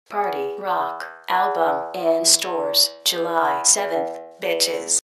Party Rock album in stores July 7th, bitches.